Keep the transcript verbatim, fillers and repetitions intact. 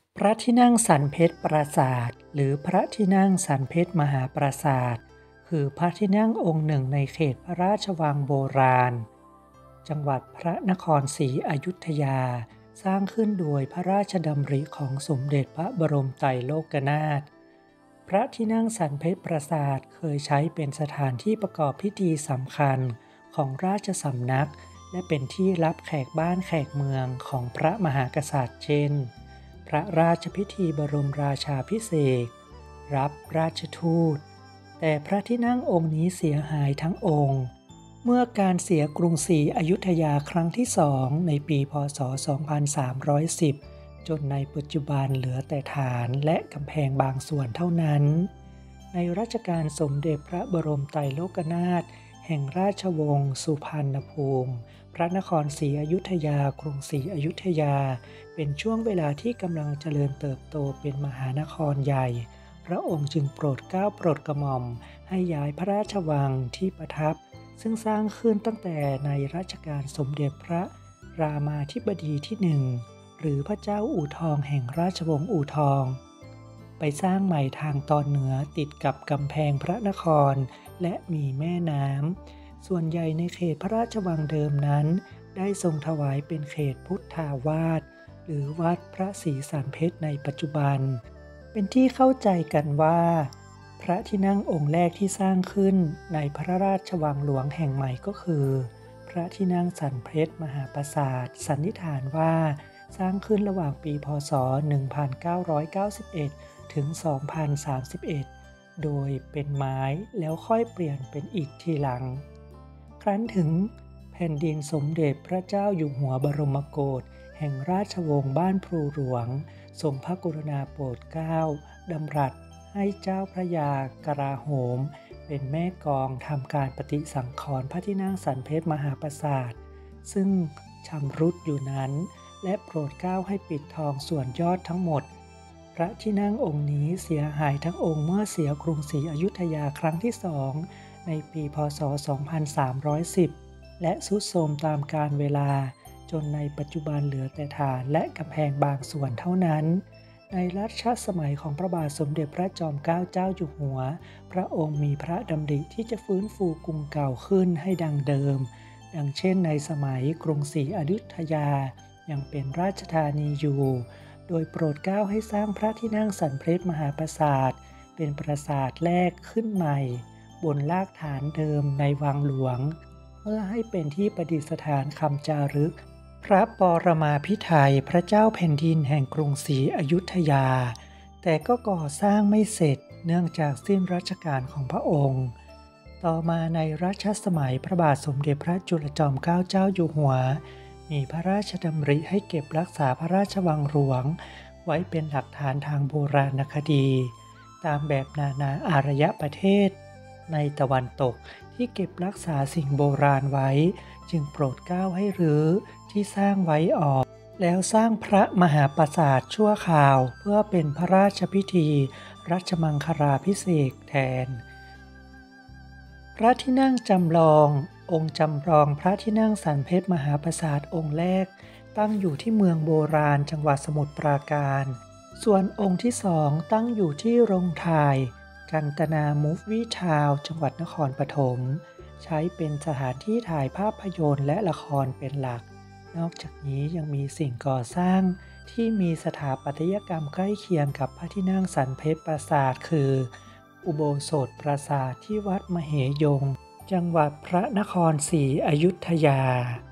พระที่นั่งสันเพชรปราสาทหรือพระที่นั่งสันเพชรมหาปราสาทคือพระที่นั่งองค์หนึ่งในเขตพระราชวังโบราณจังหวัดพระนครศรีอยุธยาสร้างขึ้นโดยพระราชดำริของสมเด็จพระบรมไตรโลกนาถพระที่นั่งสันเพชรปราสาทเคยใช้เป็นสถานที่ประกอบพิธีสำคัญของราชสำนักและเป็นที่รับแขกบ้านแขกเมืองของพระมหากษัตริย์เช่นพระราชพิธีบรมราชาภิเษกรับราชทูตแต่พระที่นั่งองค์นี้เสียหายทั้งองค์เมื่อการเสียกรุงศรีอยุธยาครั้งที่สองในปีพ.ศ. สองพันสามร้อยสิบจนในปัจจุบันเหลือแต่ฐานและกำแพงบางส่วนเท่านั้นในรัชกาลสมเด็จพระบรมไตรโลกนาถแห่งราชวงศ์สุพรรณภูมิพระนครศรีอยุธยากรุงศรีอยุธยาเป็นช่วงเวลาที่กำลังเจริญเติบโตเป็นมหานครใหญ่พระองค์จึงโปรดเกล้าโปรดกระหม่อมให้ย้ายพระราชวังที่ประทับซึ่งสร้างขึ้นตั้งแต่ในรัชกาลสมเด็จพระรามาธิบดีที่หนึ่งหรือพระเจ้าอู่ทองแห่งราชวงศ์อู่ทองไปสร้างใหม่ทางตอนเหนือติดกับกำแพงพระนครและมีแม่น้ำส่วนใหญ่ในเขตพระราชวังเดิมนั้นได้ทรงถวายเป็นเขตพุทธาวาสหรือวัดพระศรีสันเพชรในปัจจุบันเป็นที่เข้าใจกันว่าพระที่นั่งองค์แรกที่สร้างขึ้นในพระราชวังหลวงแห่งใหม่ก็คือพระที่นั่งสันเพชรมหาปราสาทสันนิษฐานว่าสร้างขึ้นระหว่างปีพ.ศ. หนึ่งพันเก้าร้อยเก้าสิบเอ็ด ถึง สองพันสามสิบเอ็ด โดยเป็นไม้แล้วค่อยเปลี่ยนเป็นอิฐทีหลังครั้นถึงแผ่นดินสมเด็จพระเจ้าอยู่หัวบรมโกศแห่งราชวงศ์บ้านพลูหลวงทรงพระกรุณาโปรดเกล้าดำรัสให้เจ้าพระยากลาโหมเป็นแม่กองทำการปฏิสังขรณ์พระที่นั่งสันเพชรมหาปราสาทซึ่งชำรุดอยู่นั้นและโปรดเกล้าให้ปิดทองส่วนยอดทั้งหมดพระที่นั่งองค์นี้เสียหายทั้งองค์เมื่อเสียกรุงศรีอยุธยาครั้งที่สองในปีพ.ศ. สองพันสามร้อยสิบและทรุดโทรมตามกาลเวลาจนในปัจจุบันเหลือแต่ฐานและกำแพงบางส่วนเท่านั้นในรัชสมัยของพระบาทสมเด็จพระจอมเกล้าเจ้าอยู่หัวพระองค์มีพระดำริที่จะฟื้นฟูกรุงเก่าขึ้นให้ดังเดิมดังเช่นในสมัยกรุงศรีอยุธยายังเป็นราชธานีอยู่โดยโปรดเกล้าให้สร้างพระที่นั่งสันเพชรมหาปราสาทเป็นปราสาทแรกขึ้นใหม่บนรากฐานเดิมในวังหลวงเพื่อให้เป็นที่ประดิษฐานคำจารึกพระปรมาภิไธยพระเจ้าแผ่นดินแห่งกรุงศรีอยุธยาแต่ก็ก่อสร้างไม่เสร็จเนื่องจากสิ้นรัชกาลของพระองค์ต่อมาในรัชสมัยพระบาทสมเด็จพระจุลจอมเกล้าเจ้าอยู่หัวมีพระราชดำริให้เก็บรักษาพระราชวังหลวงไว้เป็นหลักฐานทางโบราณคดีตามแบบนานาอารยประเทศในตะวันตกที่เก็บรักษาสิ่งโบราณไว้จึงโปรดเกล้าให้รื้อที่สร้างไว้ออกแล้วสร้างพระมหาปราสาทชั่วคราวเพื่อเป็นพระราชพิธีรัชมังคลาภิเษกแทนพระที่นั่งจำลององค์จำลองพระที่นั่งสันเพชรมหาปราสาทองค์แรกตั้งอยู่ที่เมืองโบราณจังหวัดสมุทรปราการส่วนองค์ที่สองตั้งอยู่ที่โรงถ่ายกันตนามูฟวี่ทาวน์จังหวัดนครปฐมใช้เป็นสถานที่ถ่ายภาพยนตร์และละครเป็นหลักนอกจากนี้ยังมีสิ่งก่อสร้างที่มีสถาปัตยกรรมใกล้เคียงกับพระที่นั่งสันเพชรปราสาทคืออุโบสถปราสาทที่วัดมเหยงจังหวัดพระนครศรีอยุธยา